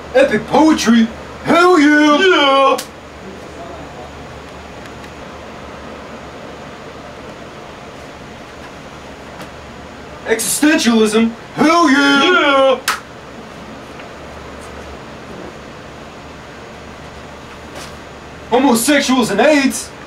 Epic poetry? Hell yeah! Yeah! Existentialism? Hell yeah! Yeah! Homosexuals and AIDS?